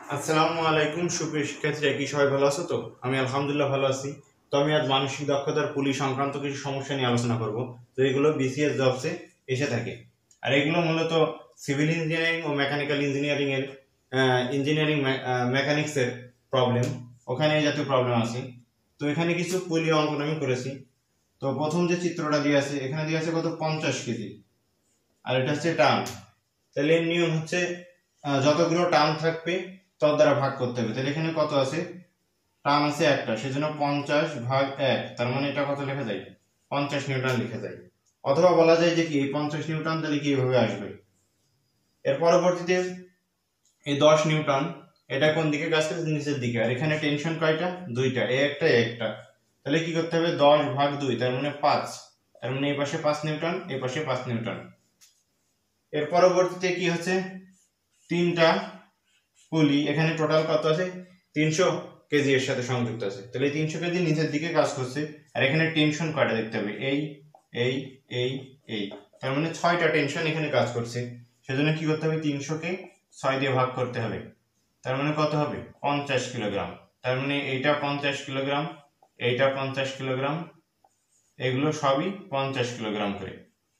আসসালামু আলাইকুম সুপ্রিয় শিক্ষার্থীরা, কি সবাই ভালো আছো? তো আমি আলহামদুলিল্লাহ ভালো আছি। তো আমি আজ মানসিক দক্ষতার পুলি সংক্রান্ত কিছু সমস্যা নিয়ে আলোচনা করব। তো এগুলো বিসিএস জবসে এসে থাকে, আর এগুলো মূলত সিভিল ইঞ্জিনিয়ারিং ও মেকানিক্যাল ইঞ্জিনিয়ারিং এর ইঞ্জিনিয়ারিং মেকানিক্সের প্রবলেম, ওখানে এই জাতীয় প্রবলেম আছে। তো এখানে কিছু পুলি অঙ্কন আমি করেছি। তো প্রথম যে চিত্রটা দিয়ে আছে, এখানে দিয়ে আছে কত 50 কেজি, আর এটা হচ্ছে টান। তাহলে এর নিয়ম হচ্ছে যতগুলো টান থাকবে তত দ্বারা ভাগ করতে হবে। তাহলে এখানে কত আছে? টান আছে একটা, সেজন্য 50/1, তার মানে এটা কত লেখা যায়? 50 নিউটন লেখা যায়। অথবা বলা যায় যে কি এই 50 নিউটন তাহলে কি এভাবে আসবে। এর পরবর্তীতে এই 10 নিউটন, এটা কোন দিকে কাজ করছে? নিচের দিকে। আর এখানে টেনশন কয়টা? দুইটা, এ একটা এ একটা। তাহলে কি করতে হবে? 10/2, তার মানে 5। তার মানে এই পাশে 5 নিউটন, এই পাশে 5 নিউটন। এর পরবর্তীতে কি হচ্ছে? তিনটা পুলি, এখানে টোটাল কত আছে? 300 কেজি এর সাথে সংযুক্ত আছে। তাহলে 300 কেজি নিচের দিকে কাজ করছে। আর এখানে টেনশন কয়টা দেখতে হবে? এই এই এই এই, তার মানে 6টা টেনশন এখানে কাজ করছে। সেজন্য কি করতে হবে? 300 কে 6 দিয়ে ভাগ করতে হবে। তার মানে কত হবে? 50 কিলোগ্রাম। তার মানে এইটা 50 কিলোগ্রাম, এইটা 50 কিলোগ্রাম, এগুলো সবই 50 কিলোগ্রাম করে।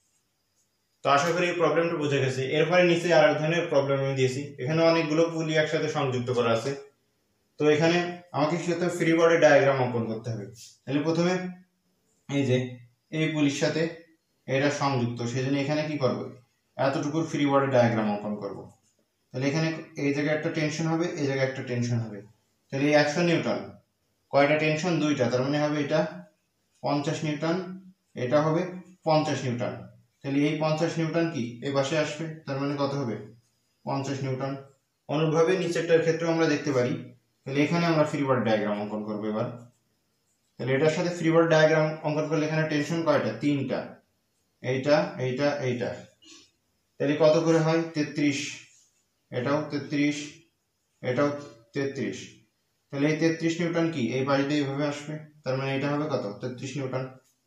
তো আশা করি এই প্রবলেমটা বুঝে গেছে। এরপরে নিচে আর এক ধরনের প্রবলেম আমি দিয়েছি। এখানে অনেকগুলো পুলি একসাথে সংযুক্ত করা আছে। তো এখানে আমাকে সাথে ফ্রি বডি ডায়াগ্রাম অঙ্কন করতে হবে। তাহলে প্রথমে এই যে এই পুলির সাথে এটা সংযুক্ত, সেজন্য এখানে কি করব? এতটুকুর ফ্রি বডি ডায়াগ্রাম অঙ্কন করব। তাহলে এখানে এই জায়গায় একটা টেনশন হবে, এই জায়গায় একটা টেনশন হবে। তাহলে এই 100 নিউটন, কয়টা টেনশন? দুইটা, তার মানে হবে এটা 50 নিউটন, এটা হবে 50 নিউটন। তাহলে এই 50 নিউটন কি এই পাশে আসবে, তার মানে কত হবে? 50 নিউটন। অনুরূপভাবে নিচেরটার ক্ষেত্রে আমরা দেখতে পারি। তাহলে এখানে আমরা ফ্রি বডি ডায়াগ্রাম অঙ্কন করব এবার। তাহলে এটার সাথে ফ্রি বডি ডায়াগ্রাম অঙ্কন করলে এখানে টেনশন কয়টা? তিনটা, এইটা এইটা এইটা। তাহলে কত করে হয়? 33, এটাও 33, এটাও 33। তাহলে এই 33 নিউটন কি এই পাশ দিয়ে এইভাবে আসবে, তার মানে এটা হবে কত? 33 নিউটন।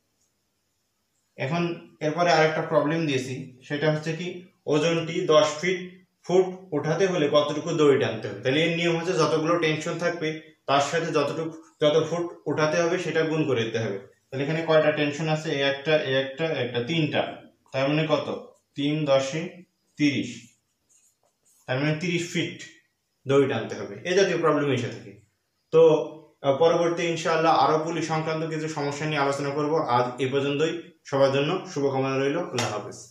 এখন এরপরে আরেকটা প্রবলেম দিয়েছি, সেটা হচ্ছে কি ওজনটি 10 ফুট উঠাতে হলে কতটুকু দড়ি টানতে হবে। তাহলে এর নিয়ম হচ্ছে যতগুলো টেনশন থাকবে তার সাথে যত ফুট উঠাতে হবে সেটা গুণ করে দিতে হবে। তাহলে এখানে কয়টা টেনশন আছে? এই একটা এই একটা একটা, তিনটা, তার মানে কত? 3 10 30, তার মানে 30 ফিট দড়ি টানতে হবে। এই জাতীয় প্রবলেম এসে থাকে। তো পরবর্তী ইনশাআল্লাহ আরো পুলি সংক্রান্ত কিছু সমস্যা নিয়ে আলোচনা করব। আজ এই পর্যন্তই। সবার জন্য শুভকামনা রইল। আল্লাহ হাফেজ।